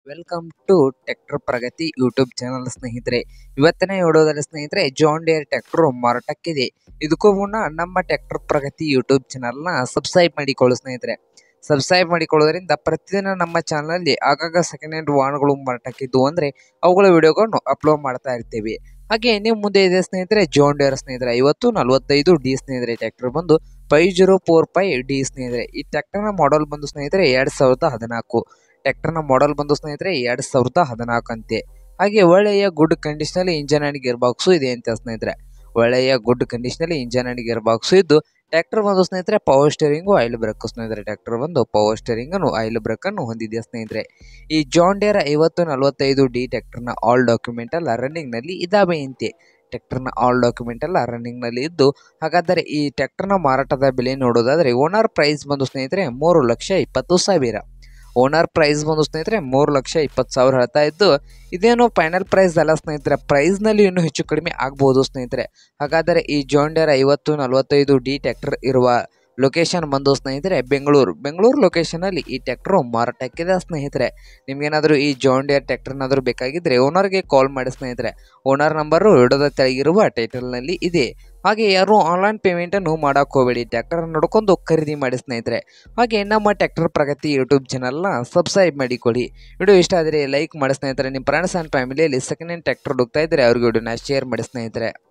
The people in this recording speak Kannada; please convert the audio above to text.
Welcome to tractor Pragati YouTube channel ಸ್ನೇಹಿತರೆ. ಇವತ್ತಿನ ವಿಡಿಯೋದಲ್ಲಿ ಸ್ನೇಹಿತರೆ ಜಾನ್ ಡಿಯರ್ ಟ್ರ್ಯಾಕ್ಟರ್ ಮಾರಾಟಕ್ಕಿದೆ. ಇದಕ್ಕೂ ಮುನ್ನ ನಮ್ಮ ಟ್ರ್ಯಾಕ್ಟರ್ ಪ್ರಗತಿ ಯೂಟ್ಯೂಬ್ ಚಾನಲ್ನ ಸಬ್ಸ್ಕ್ರೈಬ್ ಮಾಡಿಕೊಳ್ಳಿ ಸ್ನೇಹಿತರೆ. ಸಬ್ಸ್ಕ್ರೈಬ್ ಮಾಡಿಕೊಳ್ಳೋದ್ರಿಂದ ಪ್ರತಿದಿನ ನಮ್ಮ ಚಾನಲಲ್ಲಿ ಆಗಾಗ ಸೆಕೆಂಡ್ ಹ್ಯಾಂಡ್ ವಾಹನಗಳು ಮಾರಾಟಕ್ಕಿದ್ದು ಅಂದರೆ ಅವುಗಳ ವಿಡಿಯೋಗಳನ್ನು ಅಪ್ಲೋಡ್ ಮಾಡ್ತಾ ಇರ್ತೀವಿ. ಹಾಗೆ ನೀವು ಮುಂದೆ ಇದೆ ಸ್ನೇಹಿತರೆ ಜಾನ್ ಡಿಯರ್ ಸ್ನೇಹಿತರೆ 5045D ಸ್ನೇಹಿತರೆ. ಟ್ರ್ಯಾಕ್ಟರ್ ಬಂದು 5045D ಸ್ನೇಹಿತರೆ. ಈ ಟ್ರ್ಯಾಕ್ಟರ್ನ ಮಾಡೆಲ್ ಬಂದು ಸ್ನೇಹಿತರೆ 2014. ಟ್ರ್ಯಾಕ್ಟರ್ನ ಮಾಡೆಲ್ ಬಂದು ಸ್ನೇಹಿತರೆ 2014 ಅಂತೆ. ಹಾಗೆ ಒಳ್ಳೆಯ ಗುಡ್ ಕಂಡೀಷನಲ್ಲಿ ಇಂಜನ್ ಅಂಡ್ ಗೇರ್ ಬಾಕ್ಸು ಇದೆ ಅಂತ ಸ್ನೇಹಿತರೆ. ಒಳ್ಳೆಯ ಗುಡ್ ಕಂಡೀಷನಲ್ಲಿ ಇಂಜನ್ ಅಂಡ್ ಗೇರ್ ಬಾಕ್ಸು ಇದ್ದು ಟ್ರ್ಯಾಕ್ಟರ್ ಬಂದು ಸ್ನೇಹಿತರೆ ಪವರ್ ಸ್ಟೇರಿಂಗು ಆಯಿಲ್ ಬ್ರೇಕ್ ಸ್ನೇಹಿತರೆ. ಟ್ರ್ಯಾಕ್ಟರ್ ಬಂದು ಪವರ್ ಸ್ಟೇರಿಂಗನ್ನು ಆಯಿಲ್ ಬ್ರೇಕ್ ಅನ್ನು ಹೊಂದಿದೆ ಸ್ನೇಹಿತರೆ. ಈ ಜಾನ್ ಡಿಯರ್ 5045D ಟ್ರ್ಯಾಕ್ಟರ್ನ ಆಲ್ ಡಾಕ್ಯುಮೆಂಟ್ ಎಲ್ಲ ರನ್ನಿಂಗ್ ನಲ್ಲಿ ಇದಾವೆ ಅಂತೆ. ಟ್ರ್ಯಾಕ್ಟರ್ನ ಆಲ್ ಡಾಕ್ಯುಮೆಂಟ್ ಎಲ್ಲ ರನ್ನಿಂಗ್ ನಲ್ಲಿ ಇದ್ದು, ಹಾಗಾದರೆ ಈ ಟ್ರ್ಯಾಕ್ಟರ್ನ ಮಾರಾಟದ ಬೆಲೆ ನೋಡೋದಾದ್ರೆ ಓನರ್ ಪ್ರೈಸ್ ಬಂದು ಸ್ನೇಹಿತರೆ 3,20,000. ಓನರ್ ಪ್ರೈಸ್ ಬಂದು ಸ್ನೇಹಿತರೆ 3,20,000 ಹೇಳ್ತಾ ಇದ್ದು, ಇದೇನು ಫೈನಲ್ ಪ್ರೈಸ್ ಅಲ್ಲ ಸ್ನೇಹಿತರೆ. ಪ್ರೈಸ್ನಲ್ಲಿ ಇನ್ನೂ ಹೆಚ್ಚು ಕಡಿಮೆ ಆಗ್ಬೋದು ಸ್ನೇಹಿತರೆ. ಹಾಗಾದರೆ ಈ ಜಾನ್ ಡಿಯರ್ 5045D ಟ್ರ್ಯಾಕ್ಟರ್ ಇರುವ ಲೊಕೇಶನ್ ಬಂದು ಸ್ನೇಹಿತರೆ ಬೆಂಗಳೂರು ಲೊಕೇಶನಲ್ಲಿ ಈ ಟ್ರ್ಯಾಕ್ಟರ್ ಮಾರಾಟಕ್ಕಿದೆ ಸ್ನೇಹಿತರೆ. ನಿಮ್ಗೇನಾದರೂ ಈ ಜಾನ್ ಡಿಯರ್ ಟ್ರ್ಯಾಕ್ಟರ್ನಾದರೂ ಬೇಕಾಗಿದ್ದರೆ ಓನರ್ಗೆ ಕಾಲ್ ಮಾಡಿ ಸ್ನೇಹಿತರೆ. ಓನರ್ ನಂಬರು ವಿಡಿಯೋದ ತೆಳಗಿರುವ ಟೈಟಲ್ನಲ್ಲಿ ಇದೆ. ಹಾಗೆ ಯಾರು ಆನ್ಲೈನ್ ಪೇಮೆಂಟನ್ನು ಮಾಡೋಕೆ ಹೋಗಬೇಡಿ, ಟ್ರ್ಯಾಕ್ಟರ್ ನೋಡ್ಕೊಂಡು ಖರೀದಿ ಮಾಡಿ ಸ್ನೇಹಿತರೆ. ಹಾಗೆ ನಮ್ಮ ಟ್ರ್ಯಾಕ್ಟರ್ ಪ್ರಗತಿ ಯೂಟ್ಯೂಬ್ ಚಾನಲ್ನ ಸಬ್ಸ್ಕ್ರೈಬ್ ಮಾಡಿಕೊಳ್ಳಿ. ವಿಡಿಯೋ ಇಷ್ಟ ಆದರೆ ಲೈಕ್ ಮಾಡಿ ಸ್ನೇಹಿತರೆ. ನಿಮ್ಮ ಫ್ರೆಂಡ್ಸ್ ಆ್ಯಂಡ್ ಫ್ಯಾಮಿಲಿಯಲ್ಲಿ ಸೆಕೆಂಡ್ ಹ್ಯಾಂಡ್ ಟ್ರ್ಯಾಕ್ಟರ್ ಹುಡುಕ್ತಾ ಇದ್ದರೆ ಅವ್ರಿಗೆ ವಿಡಿಯೋನ ಶೇರ್ ಮಾಡಿ ಸ್ನೇಹಿತರೆ.